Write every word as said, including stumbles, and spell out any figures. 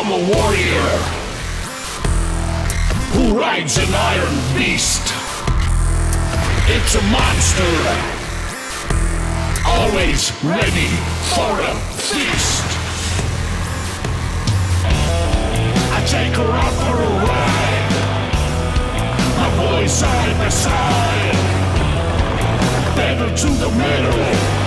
I'm a warrior who rides an iron beast. It's a monster, always ready for a feast. I take her out for a ride, my boys side by side, pedal to the metal.